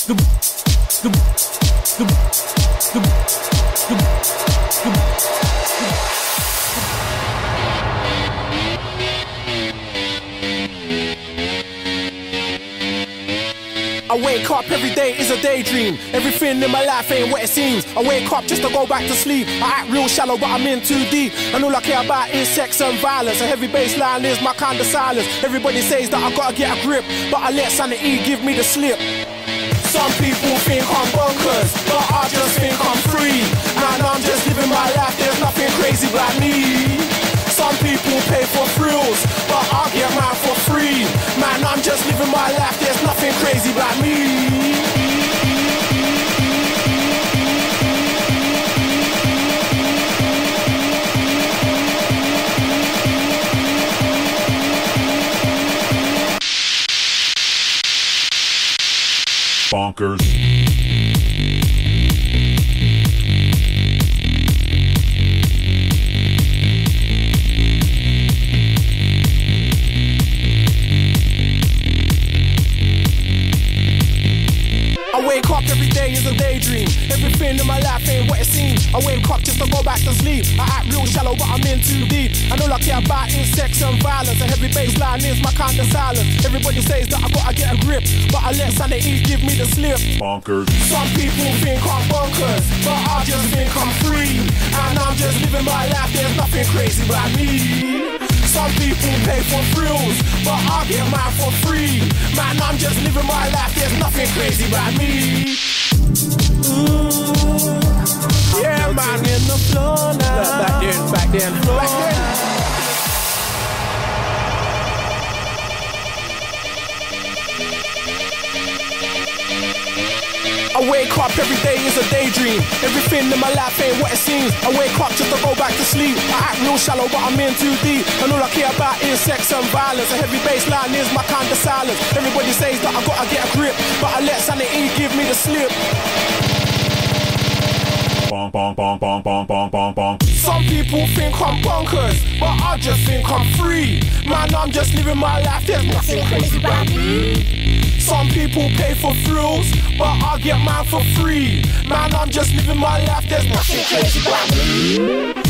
I wake up every day is a daydream. Everything in my life ain't what it seems. I wake up just to go back to sleep. I act real shallow but I'm in too deep. And all I care about is sex and violence. A heavy bass line is my kind of silence. Everybody says that I gotta get a grip, but I let sanity give me the slip. Some people think I'm bonkers, but I just think I'm free. Man, I'm just living my life, there's nothing crazy about me. Some people pay for thrills, but I get mine for free. Man, I'm just living my life, there's nothing crazy about me. Bonkers. I wake up every day is a daydream. Everything in my life ain't what it seems. I wake up just to go back to sleep. I act real shallow but I'm in too deep. And all I care about is sex and violence. A heavy bass line is my kind of silence. Everybody says that I gotta get a grip, but I let sanity give me the slip. Bonkers. Some people think I'm bonkers, but I just think I'm free. And I'm just living my life, there's nothing crazy about me. Some people pay for thrills, but I get mine for free. Man, I'm just living my life, there's nothing crazy about me. Yeah, man. In the floor now. Look, back then. I wake up every day is a daydream. Everything in my life ain't what it seems. I wake up just to go back to sleep. I act real shallow but I'm in too deep. And all I care about is sex and violence. A heavy bass line is my kind of silence. Everybody says that I gotta get a grip, but I let sanity give me the slip. Bonk, bonk, bonk, bonk, bonk, bonk, bonk, bonk. Some people think I'm bonkers, but I just think I'm free. Man, I'm just living my life, there's nothing crazy about me. Some people pay for thrills, but I get mine for free. Man, I'm just living my life, there's nothing crazy about me.